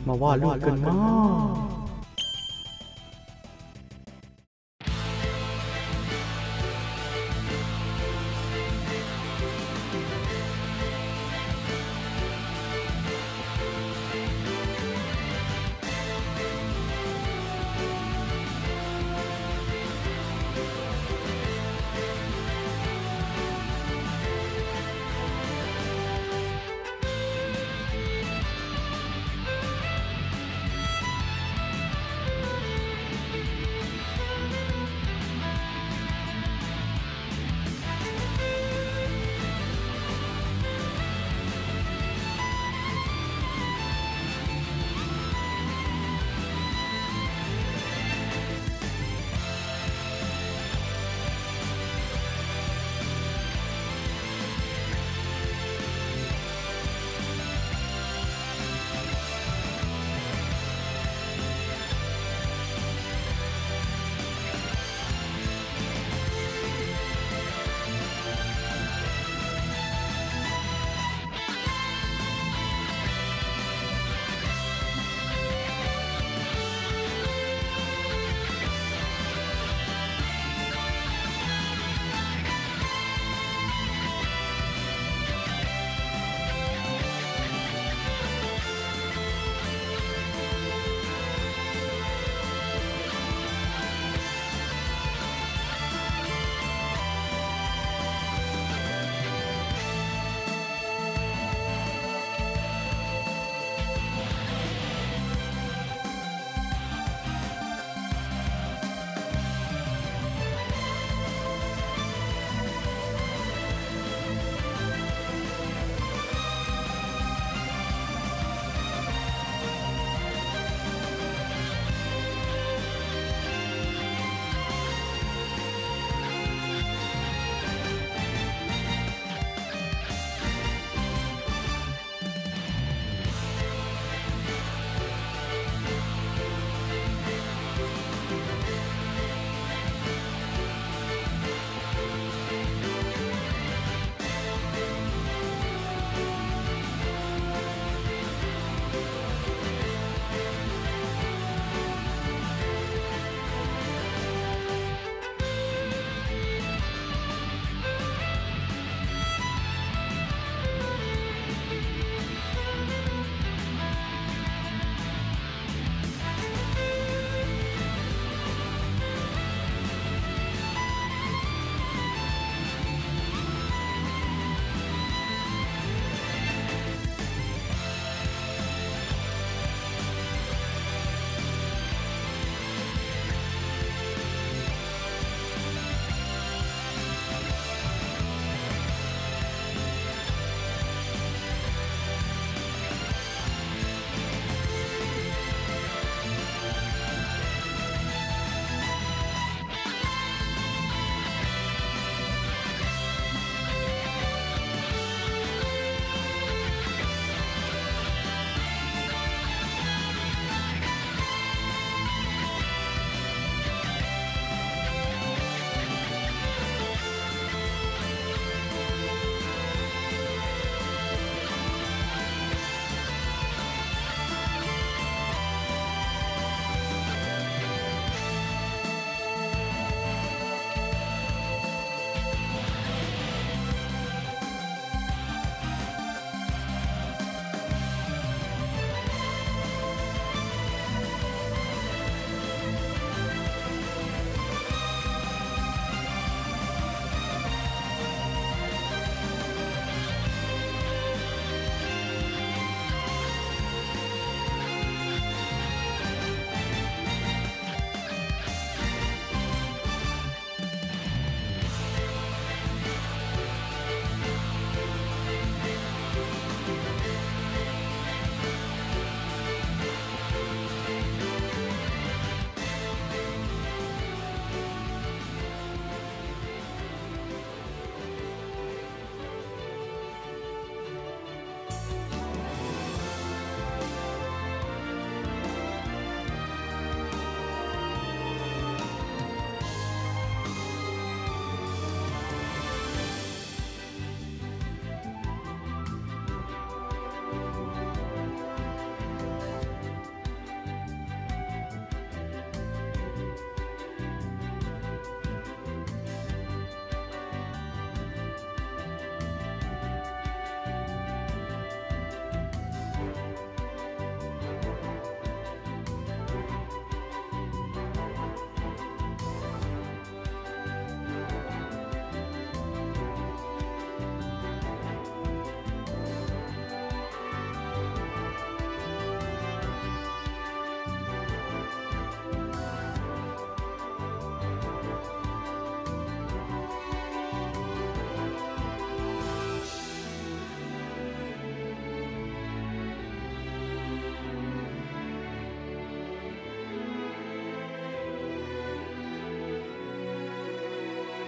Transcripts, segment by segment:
มาวาดรูปกันมา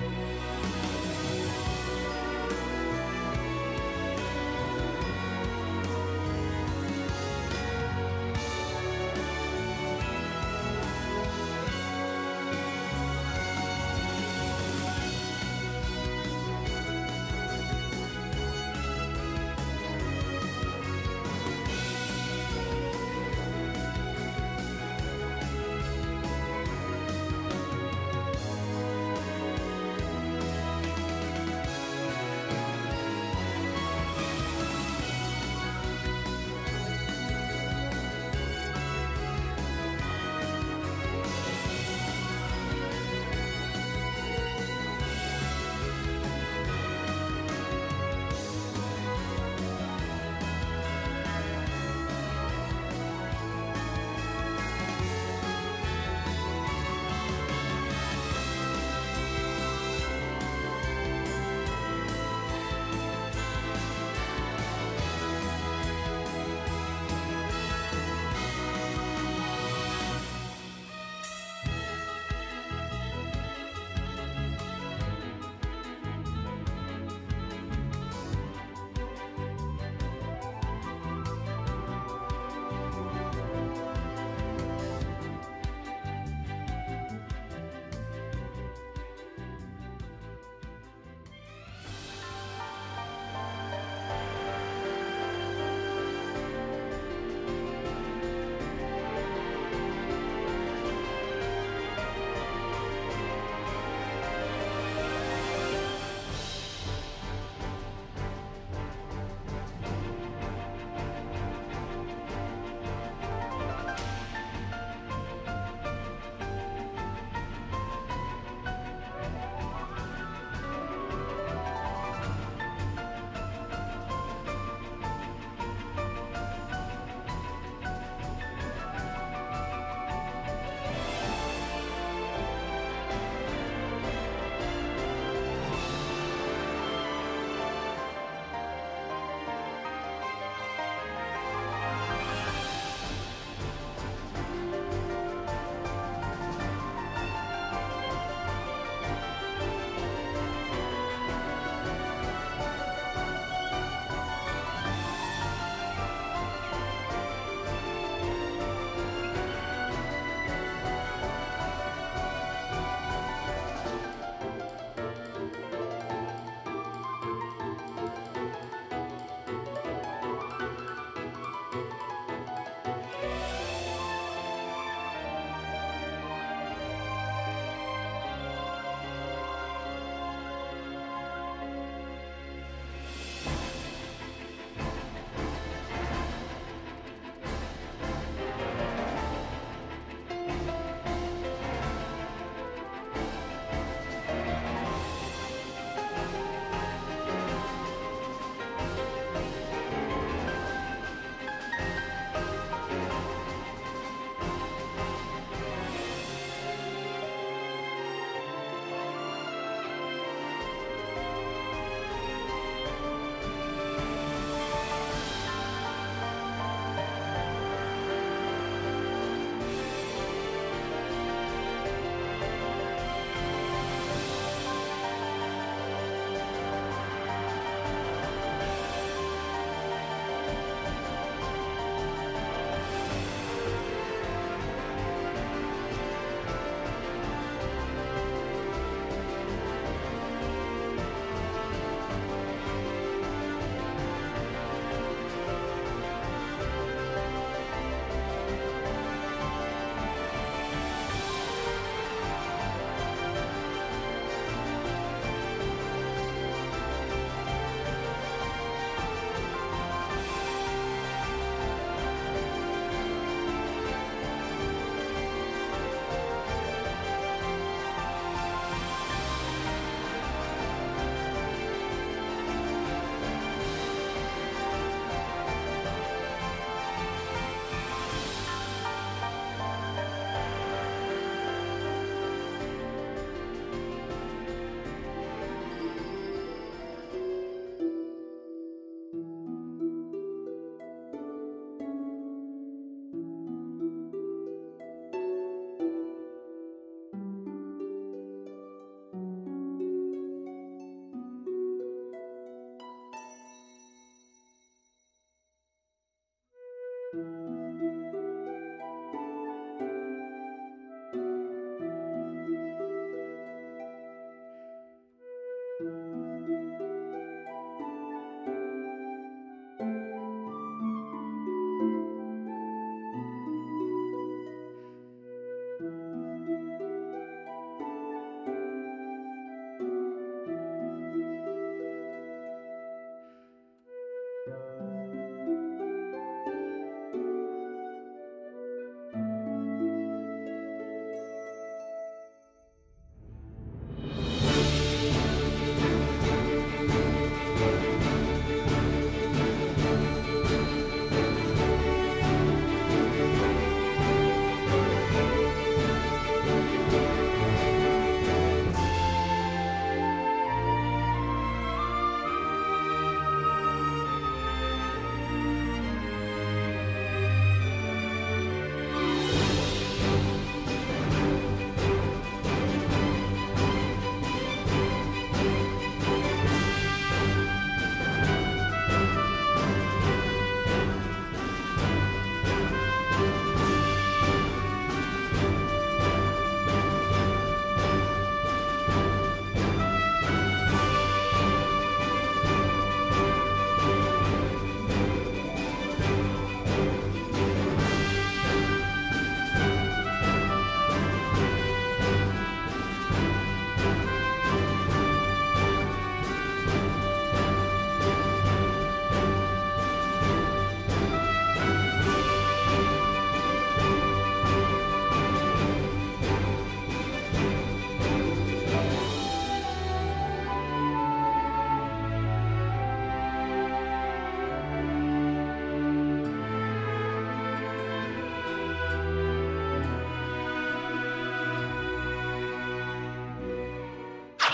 ค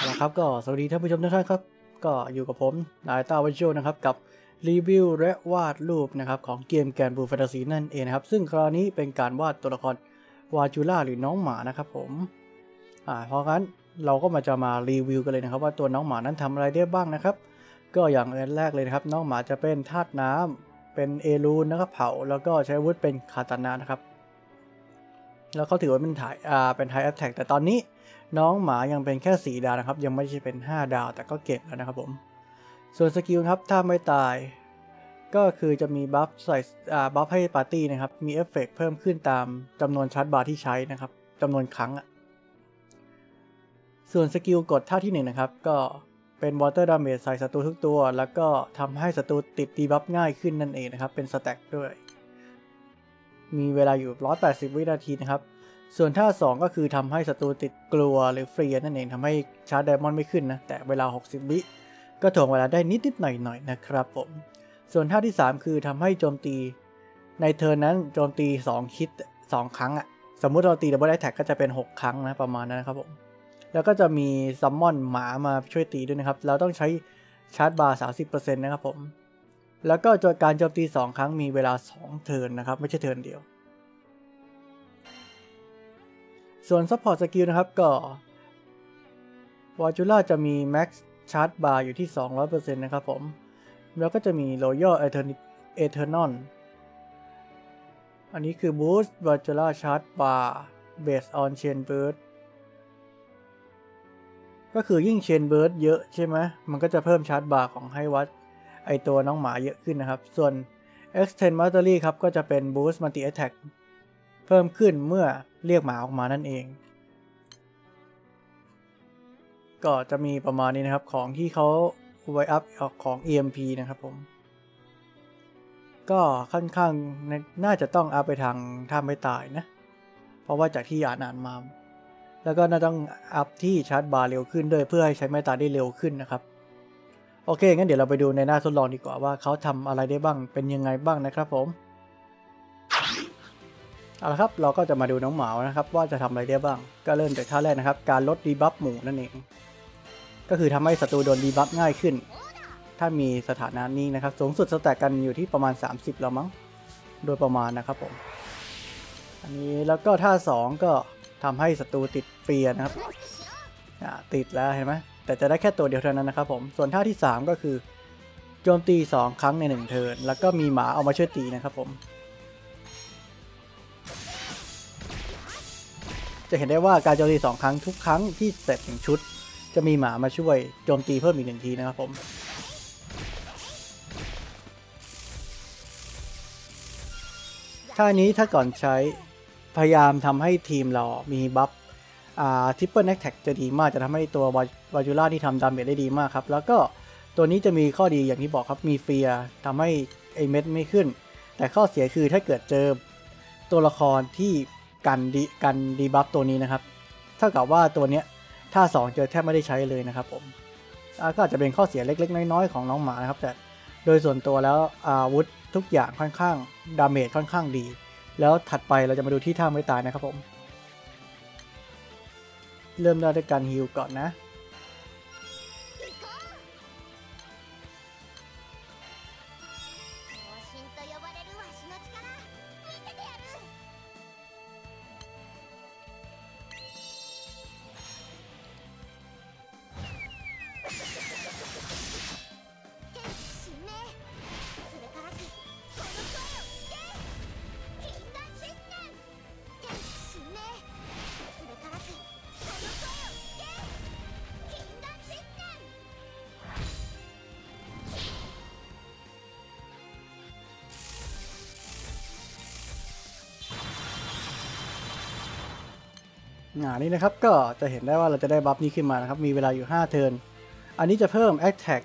นะครับก็สวัสดีท่านผู้ชมทุกท่านครับก็อยู่กับผมนายต้าวิชวลนะครับกับรีวิวและวาดรูปนะครับของเกมแกนบูแฟนตาซีนั่นเองนะครับซึ่งคราวนี้เป็นการวาดตัวละครวาจูล่าหรือน้องหมานะครับผมเพราะงั้นเราก็จะมารีวิวกันเลยนะครับว่าตัวน้องหมานั้นทำอะไรได้บ้างนะครับก็อย่างแรกเลยนะครับน้องหมาจะเป็นธาตุน้ำเป็นเอรูนนะครับเผาแล้วก็ใช้อาวุธเป็นคาตานะนะครับแล้วเขาถือว่าเป็นไทแอทแทกแต่ตอนนี้น้องหมายังเป็นแค่4ดาวนะครับยังไม่ใช่เป็น5ดาวแต่ก็เก่งแล้วนะครับผมส่วนสกิลครับถ้าไม่ตายก็คือจะมีบัฟใส่บัฟให้ปาร์ตี้นะครับมีเอฟเฟกเพิ่มขึ้นตามจำนวนชาร์จบาร์ที่ใช้นะครับจำนวนครั้งส่วนสกิลกดท่าที่1นะครับก็เป็นวอเตอร์ดาเมจใส่ศัตรูทุกตัวแล้วก็ทำให้ศัตรูติดดีบัฟง่ายขึ้นนั่นเองนะครับเป็นสแต็กด้วยมีเวลาอยู่180วินาทีนะครับส่วนท่า2ก็คือทำให้ศัตรูติดกลัวหรือเฟรียนั่นเองทำให้ชาร์จไดมอนด์ไม่ขึ้นนะแต่เวลา60วิก็ถ่วงเวลาได้นิดหน่อยนะครับผมส่วนท่าที่3คือทำให้โจมตีในเทิร์นนั้นโจมตี2 คิด2 ครั้งสมมุติเราตีดับเบิลแอทแท็กก็จะเป็น6 ครั้งนะประมาณนั้นนะครับผมแล้วก็จะมีซัมมอนหมามาช่วยตีด้วยนะครับเราต้องใช้ชาร์จบาร์ 30% นะครับผมแล้วก็การโจมตี2 ครั้งมีเวลา2เทิร์นนะครับไม่ใช่เทิร์นเดียวส่วนซัพพอร์ตสกิลนะครับก็วาจูล่าจะมีแม็กซ์ชาร์จบาร์อยู่ที่ 200% นะครับผมแล้วก็จะมี Royal Eternal อันนี้คือ Boost วาจูล่าชาร์จบาร์ Based on Chain Burst ก็คือยิ่ง Chain Burst เยอะใช่ไหมมันก็จะเพิ่มชาร์จบาร์ของให้วัดไอตัวน้องหมาเยอะขึ้นนะครับส่วน Extend Mastery ครับก็จะเป็น Boost Multi Attack เพิ่มขึ้นเมื่อเรียกหมาออกมานั่นเองก็จะมีประมาณนี้นะครับของที่เขาไว้อัพของ EMP นะครับผมก็ค่อนข้างน่าจะต้องอัพไปทางท่าไม่ตายนะเพราะว่าจากที่อ่านมาแล้วก็น่าต้องอัพที่ชาร์จบาร์เร็วขึ้นด้วยเพื่อให้ใช้ไม่ตายได้เร็วขึ้นนะครับโอเคงั้นเดี๋ยวเราไปดูในหน้าทดลองดีกว่าว่าเขาทำอะไรได้บ้างเป็นยังไงบ้างนะครับผมเอาละครับเราก็จะมาดูน้องหมานะครับว่าจะทำอะไรได้บ้างก็เริ่มจากท่าแรกนะครับการลดดีบัฟหมู่นั่นเองก็คือทำให้ศัตรูโดนดีบัฟง่ายขึ้นถ้ามีสถานะนี้นะครับสูงสุดสแต็กกันอยู่ที่ประมาณ30แล้วมั้งโดยประมาณนะครับผมอันนี้แล้วก็ท่า2ก็ทำให้ศัตรูติดเฟียนะครับติดแล้วเห็นไหมแต่จะได้แค่ตัวเดียวเท่านั้นนะครับผมส่วนท่าที่3ก็คือโจมตี2 ครั้งใน1เทิร์นแล้วก็มีหมาเอามาช่วยตีนะครับผมจะเห็นได้ว่าการโจมตี2 ครั้งทุกครั้งที่เสร็จ1ชุดจะมีหมามาช่วยโจมตีเพิ่มอีก1 ทีนะครับผมท่านี้ถ้าก่อนใช้พยายามทำให้ทีมเรามีบัฟทริปเปิลแอคแท็กจะดีมากจะทำให้ตัววาจูล่าที่ทำดาเมจได้ดีมากครับแล้วก็ตัวนี้จะมีข้อดีอย่างที่บอกครับมีเฟียทำให้ไอเม็ดไม่ขึ้นแต่ข้อเสียคือถ้าเกิดเจอตัวละครที่กันดีบัฟตัวนี้นะครับเท่ากับว่าตัวเนี้ยท่า2เจอแทบไม่ได้ใช้เลยนะครับผมก็อาจจะเป็นข้อเสียเล็กๆน้อยๆของน้องหมานะครับแต่โดยส่วนตัวแล้วอาวุธทุกอย่างค่อนข้างดาเมจค่อนข้างดีแล้วถัดไปเราจะมาดูที่ท่าไม่ตายนะครับผมเริ่มได้ด้วยการฮีลก่อนนะนี่นะครับก็จะเห็นได้ว่าเราจะได้บัฟนี้ขึ้นมานะครับมีเวลาอยู่5เทิร์นอันนี้จะเพิ่ม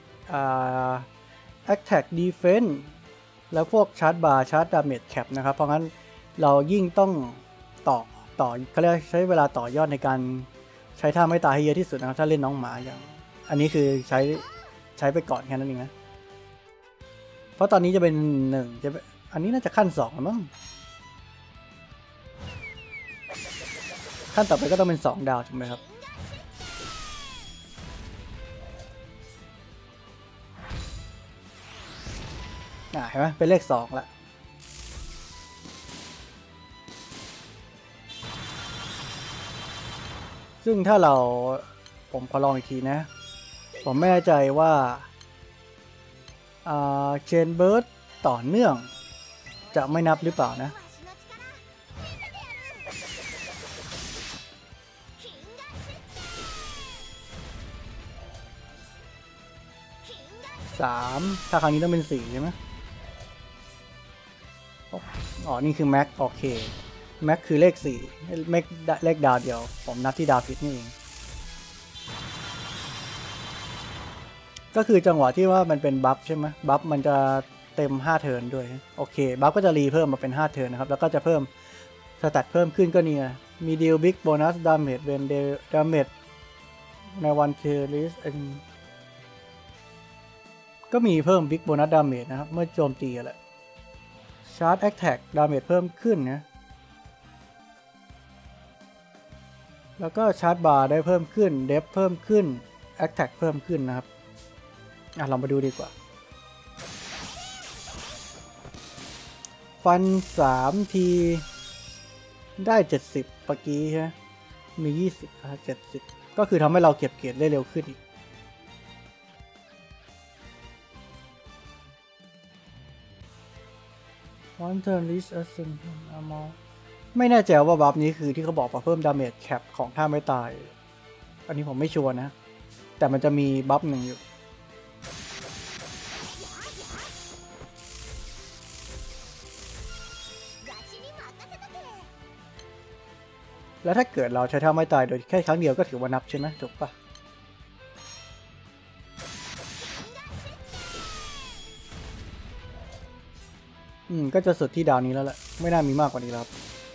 Attack Defense แล้วพวกชาร์จบาร์ชาร์จดาเมจแคปนะครับเพราะงั้นเรายิ่งต้องต่อเขาเรียกใช้เวลาต่อยอดในการใช้ท่าไม่ตายให้เยอะที่สุดนะครับถ้าเล่นน้องหมาอย่างอันนี้คือใช้ไปก่อนแค่นั้นเองนะเพราะตอนนี้จะเป็น1อันนี้น่าจะขั้น2แล้วมั้ง ขั้นต่อไปก็ต้องเป็น2 ดาวถูกไหมครับเห็นไหมเป็นเลข2ละซึ่งถ้าผมขอลองอีกทีนะผมไม่แน่ใจว่าเชนเบิร์ดต่อเนื่องจะไม่นับหรือเปล่านะ3ถ้าครั้งนี้ต้องเป็น4ใช่ไหมอ๋อนี่คือแม็กโอเคแม็กคือเลข4แม็กเลขดาวเดียวผมนับที่ดาวผิดนี่เองก็คือจังหวะที่ว่ามันเป็นบัฟใช่ไหมบัฟมันจะเต็ม5เทิร์นด้วยโอเคบัฟก็จะรีเพิ่มมาเป็น5เทิร์นนะครับแล้วก็จะเพิ่มสแตทเพิ่มขึ้นก็นี่มีดีลบิ๊กโบนัสดาเมจเวนเดดาเมจในวันเทอร์ลิสก็มีเพิ่มบิ๊กโบนัสดาเมจนะครับเมื่อโจมตีแหละชาร์จแอคแท็กดาเมจเพิ่มขึ้นนะแล้วก็ชาร์จบาร์ได้เพิ่มขึ้นเดฟเพิ่มขึ้นแอคแท็กเพิ่มขึ้นนะครับเรามาดูดีกว่าฟัน3ทีได้70เมื่อกี้ใช่ไหมมี20 70ก็คือทำให้เราเก็บเกียรติได้เร็วขึ้นอีกวันเทอร์ลิสอัสเซนอามอไม่แน่ใจว่าบัฟนี้คือที่เขาบอกว่าเพิ่มดาเมจแคปของท่าไม่ตายอันนี้ผมไม่ชัวร์นะแต่มันจะมีบัฟหนึ่งอยู่แล้วถ้าเกิดเราใช้ท่าไม่ตายโดยแค่ครั้งเดียวก็ถือว่านับใช่ไหมถูกปะก็จะสุดที่ดาวนี้แล้วแหละไม่น่ามีมากกว่านี้แล้ว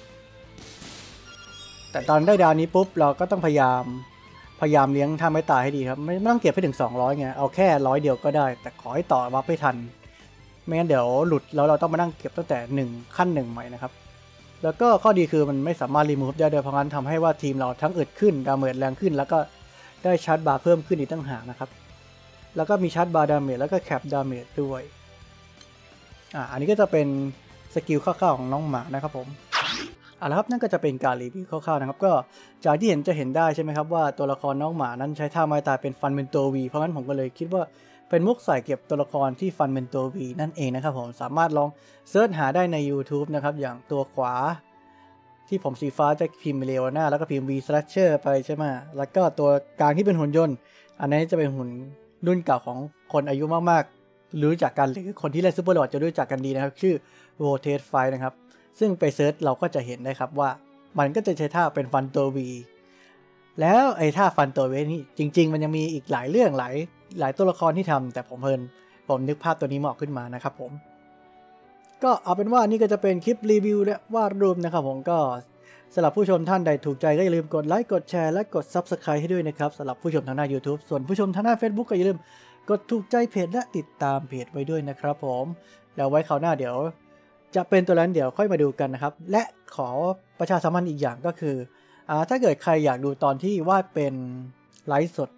แต่ตอนได้ดาวนี้ปุ๊บเราก็ต้องพยายามเลี้ยงท่าไม่ตายให้ดีครับไม่ต้องเก็บให้ถึง200ไงเอาแค่100เดียวก็ได้แต่ขอให้ต่อบัฟให้ทันไม่งั้นเดี๋ยวหลุดแล้วเราต้องมานั่งเก็บตั้งแต่ขั้น1ใหม่นะครับแล้วก็ข้อดีคือมันไม่สามารถรีมูฟได้โดยเพราะงั้นทำให้ว่าทีมเราทั้งอึดขึ้นดาเมจแรงขึ้นแล้วก็ได้ชาร์จบาร์เพิ่มขึ้นอีกตั้งหากนะครับแล้วก็มีชาร์จบาร์ดาเมจแล้วก็แคปดาเมจด้วยอันนี้ก็จะเป็นสกิลคร่าวๆของน้องหมานะครับผมแล้วครับนั่นก็จะเป็นการรีวิวคร่าวๆนะครับก็จากที่จะเห็นได้ใช่ไหมครับว่าตัวละครน้องหมานั้นใช้ท่าไม้ตายเป็นฟันเมนโตวีเพราะงั้นผมก็เลยคิดว่าเป็นมุกใส่เก็บตัวละครที่ฟันเมนโตวีนั่นเองนะครับผมสามารถลองเซิร์ชหาได้ใน YouTube นะครับอย่างตัวขวาที่ผมสีฟ้าจะพิมพ์เลโอนาแล้วก็พิมพ์ V Slasher ไปใช่ไหมแล้วก็ตัวกลางที่เป็นหุ่นยนต์อันนี้จะเป็นหุ่นรุ่นเก่าของคนอายุมากๆรู้จักกันหรือคนที่เล่นซูเปอร์โหลดจะรู้จักกันดีนะครับชื่อ Rotate Fight นะครับซึ่งไปเซิร์ชเราก็จะเห็นได้ครับว่ามันก็จะใช้ท่าเป็นฟันตัว V แล้วไอ้ท่าฟันตัว V นี่จริงๆมันยังมีอีกหลายเรื่องหลายตัวละครที่ทำแต่ผมนึกภาพตัวนี้เหมาะขึ้นมานะครับผมก็เอาเป็นว่านี่ก็จะเป็นคลิปรีวิวและวาดรูปนะครับผมก็สำหรับผู้ชมท่านใดถูกใจก็อย่าลืมกดไลค์กดแชร์และกด Subscribe ให้ด้วยนะครับสำหรับผู้ชมทางหน้า YouTube ส่วนผู้ชมทางหน้า Facebook ก็อย่าลืมกดถูกใจเพจและติดตามเพจไว้ด้วยนะครับผมแล้วไว้คราวหน้าเดี๋ยวจะเป็นตัวนั้นเดี๋ยวค่อยมาดูกันนะครับและขอประชาสัมพันธ์อีกอย่างก็คือถ้าเกิดใครอยากดูตอนที่วาดเป็นไลฟ์สด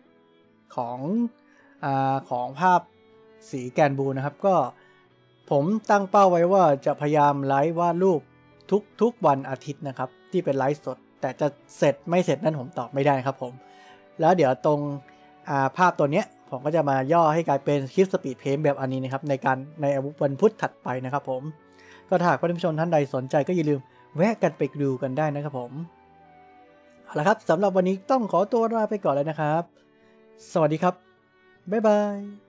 ของภาพสีแกนบูนะครับก็ผมตั้งเป้าไว้ว่าจะพยายามไลฟ์วาดรูปทุกวันอาทิตย์นะครับที่เป็นไลฟ์สดแต่จะเสร็จไม่เสร็จนั้นผมตอบไม่ได้ครับผมแล้วเดี๋ยวตรงภาพตัวเนี้ยผมก็จะมาย่อให้กลายเป็นคลิปสปีดเพนท์แบบอันนี้นะครับในวันพุธถัดไปนะครับผมก็ถ้าหากผู้ชมท่านใดสนใจก็อย่าลืมแวะกันไปดูกันได้นะครับผมเอาละครับสำหรับวันนี้ต้องขอตัวลาไปก่อนแล้วนะครับสวัสดีครับบ๊ายบาย